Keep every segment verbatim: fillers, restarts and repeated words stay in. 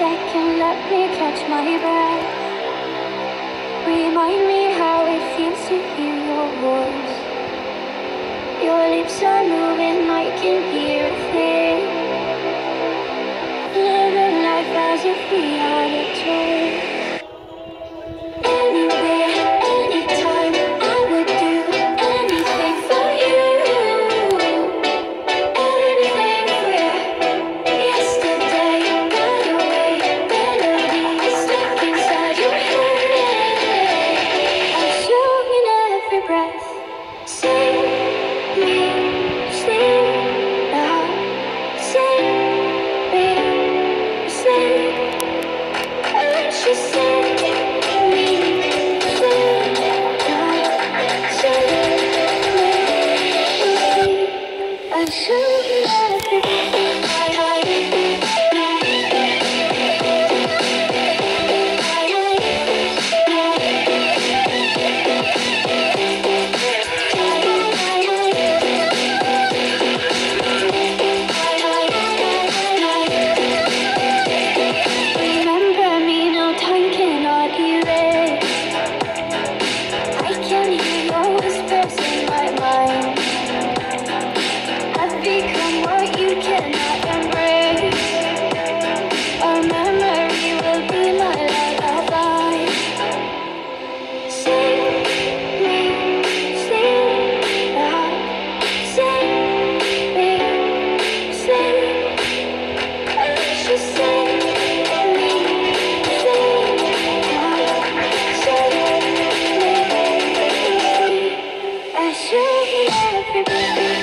second, let me catch my breath. Remind me how it feels to hear your voice. Your lips are moving, I can hear a thing. Living life as if we had a choice. Anywhere, anytime, I would do anything for you. Anything for yesterday, got away, melody stuck inside your head. I'm sure in every breath. Sing me, sleep now. Sing me, sleep. And she said me, sleep now. Sing me, sleep. I'm sure in every breath. Remember me, no time cannot erase. I can hear your whispers in my mind. I've become what you cannot embrace. Our memory will be my lullaby. Sing me, sleep now. Sing me, sleep. And she said me, sleep now. Sing me, sleep. I should be everybody.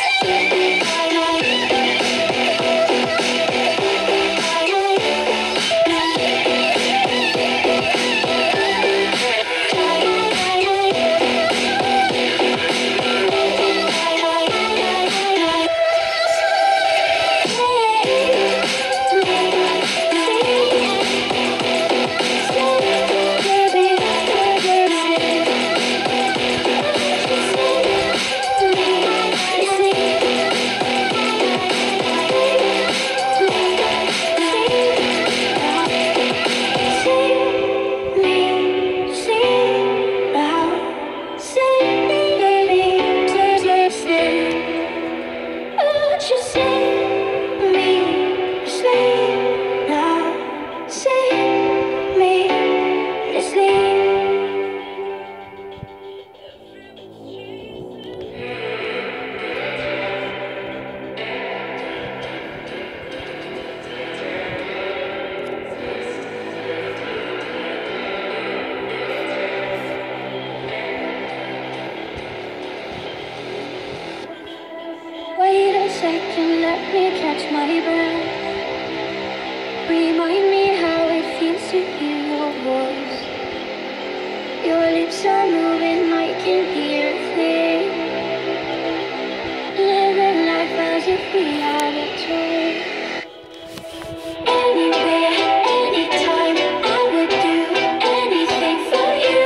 Wait a second, let me catch my breath. Remind me how it feels to hear your voice. Your lips are moving, I can hear a thing. Living life as if we had a choice. Anywhere, anytime, I would do anything for you.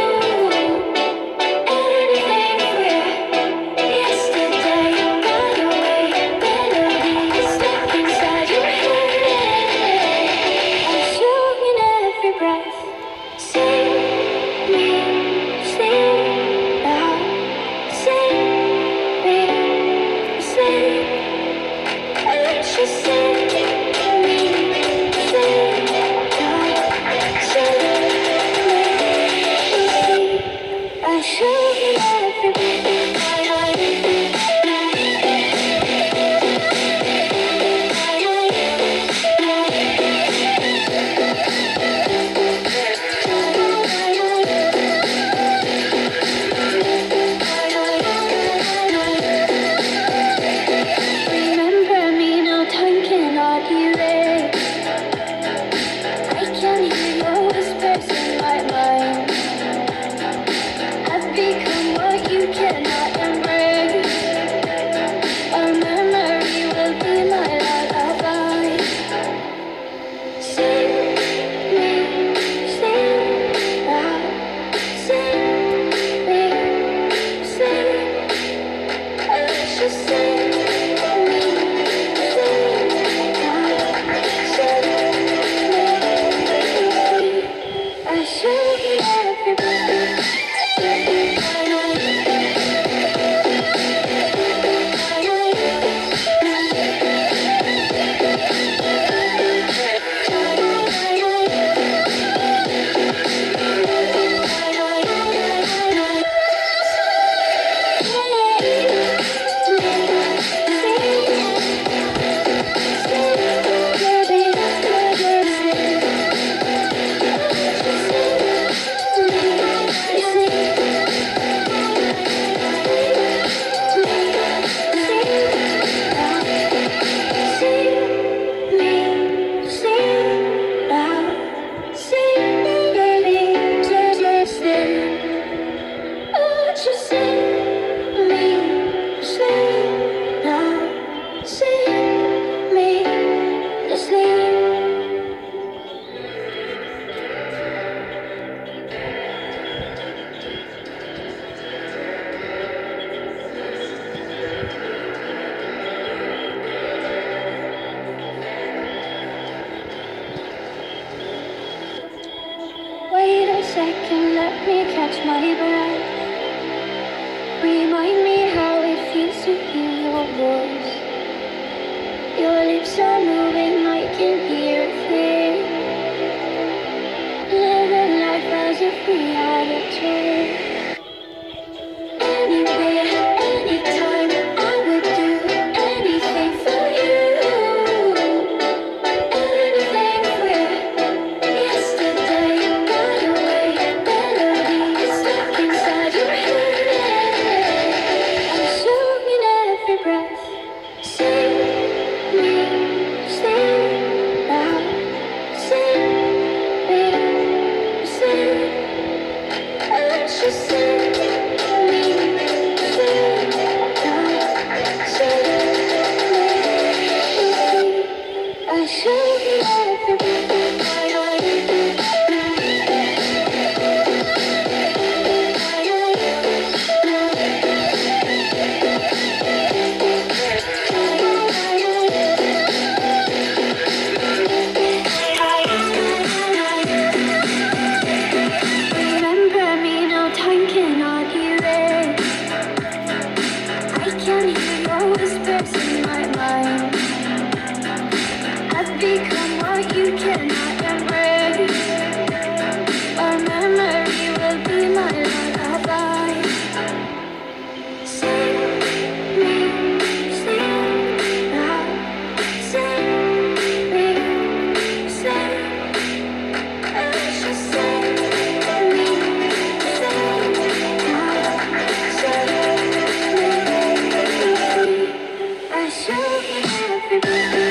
Anything for yesterday, got away, melody stuck inside your head. I'm sure in every breath. Sing me, sleep now. Sing me, sleep. And she said me, sleep now. Sing me, sleep. I should be every breath. Remember me, no time cannot erase. I can hear your whispers in my mind. I've become what you cannot embrace. Our memory will be my lullaby. Sing me, sleep now. Sing me, sleep. And she said me, sleep now. Sing can hear a thing. Living life as if we had a choice. Anywhere, anytime, I would do anything for you. Anything for yesterday. Got away, melody stuck inside your head. I'm soaking every breath. Sing me, sing now. Sing me, sing. And she sing me, sing now. Sing me, I show you everything. Remember me, no time cannot erase. I can hear your whispers in my mind. I've become what you cannot embrace. Our memory will be my lullaby. Sing me, sing now. Sing me, sing. And she sing me, sing now. Sing me, I show you everything.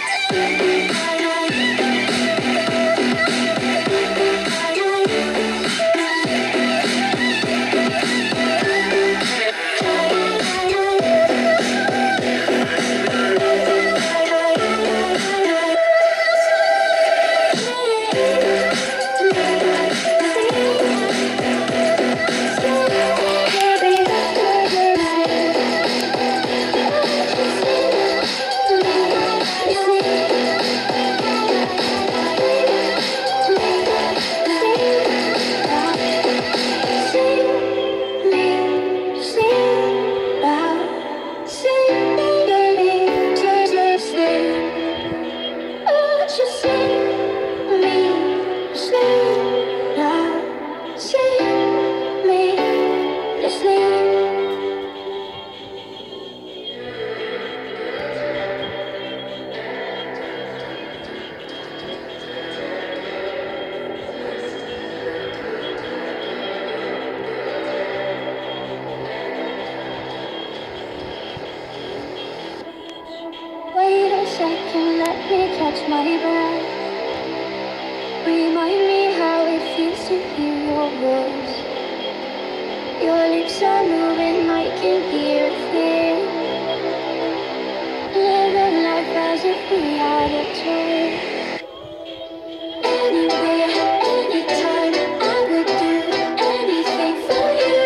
Wait a second, let me catch my breath. Remind me how it feels to hear your voice. Your lips are moving, I can hear a thing. Living life as if we had a choice. Anywhere, anytime, I would do anything for you.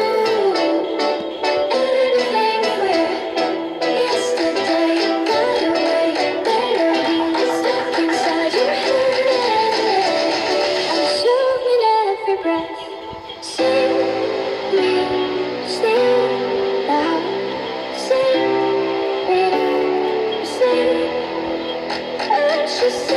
Anything for yesterday. Got away, melody stuck inside your head. I'm soaking every breath. Sing me, sing now. Sing me, sing. And she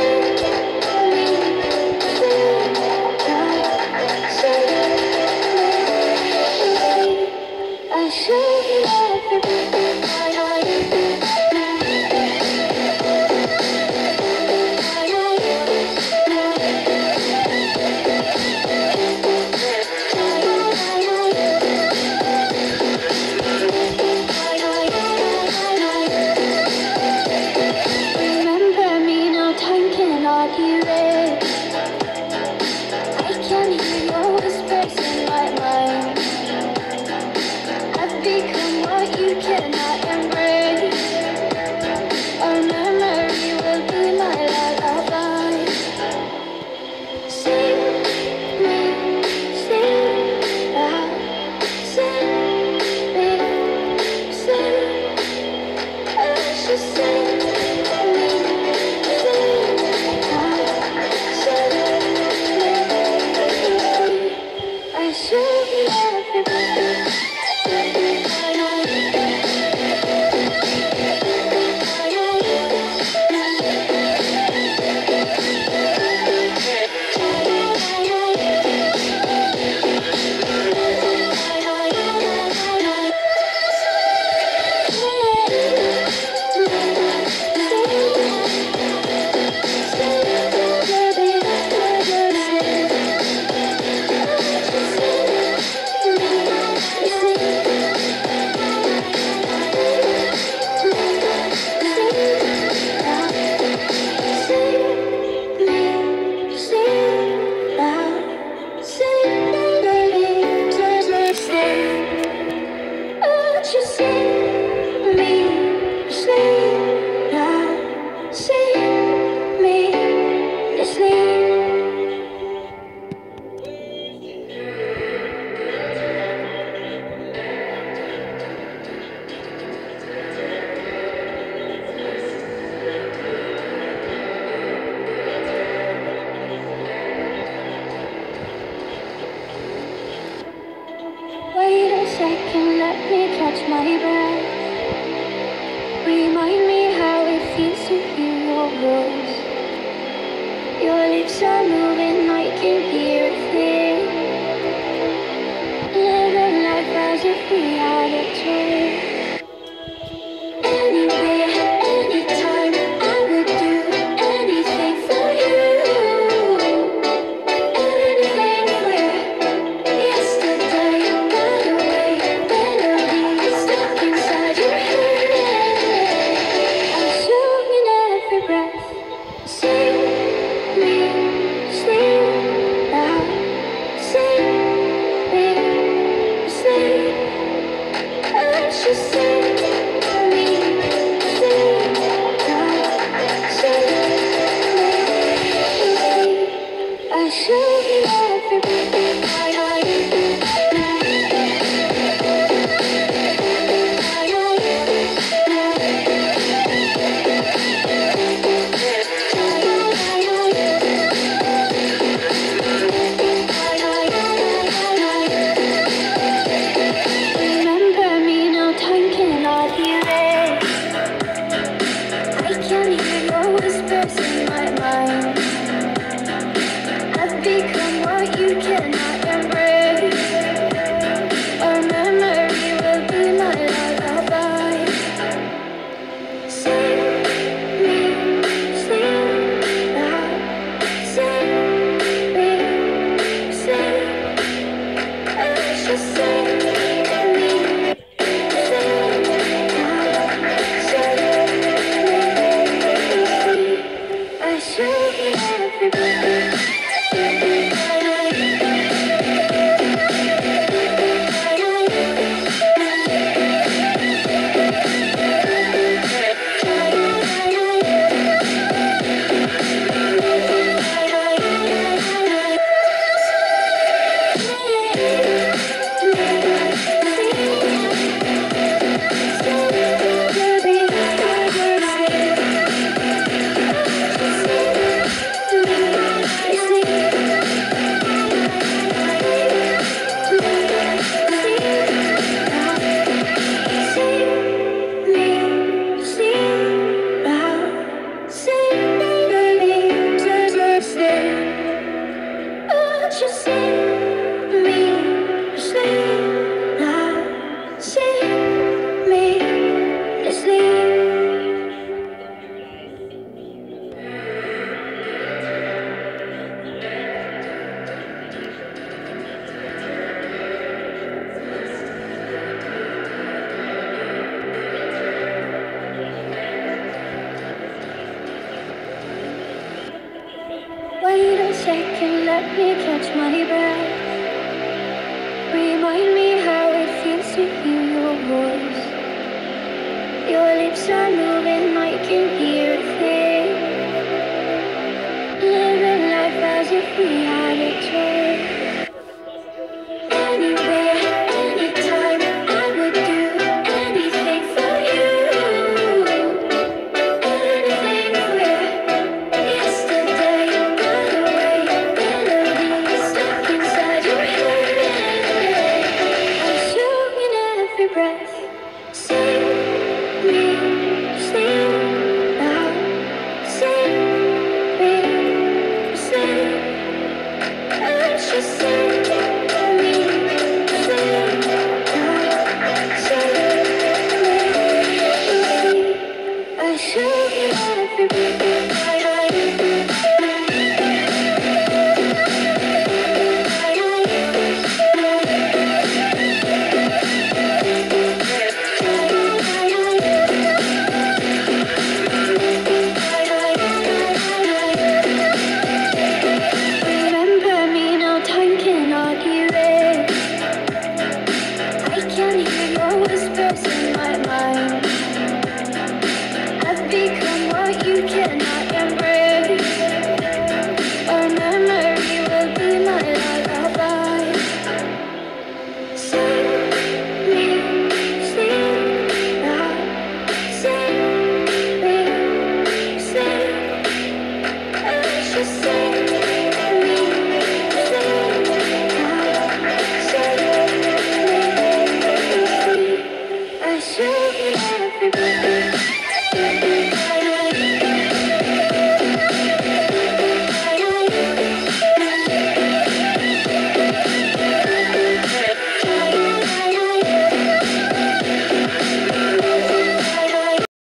feels to hear your voice. Your lips are moving, I can hear a thing. Living life as if we had a choice. Anywhere, anytime, I would do anything for you. Anything where yesterday got away. Melodies stuck inside your head. I'm soaking every breath. Sing me, sleep out. Sing me, sleep. I should sing me, sleep out. Sing me, sleep. I should be everything I remember me now, time cannot erase. I can hear your whispers in my mind. I've become what you cannot embrace. Our memory will be my lullaby. Sing me, sleep out. Sing me, sleep. I should sing me, sleep out. Sing me, sleep. I should be everything. Wait a second, let me catch my breath. Remind me how it feels to hear your voice. Your lips are moving, I can hear a thing.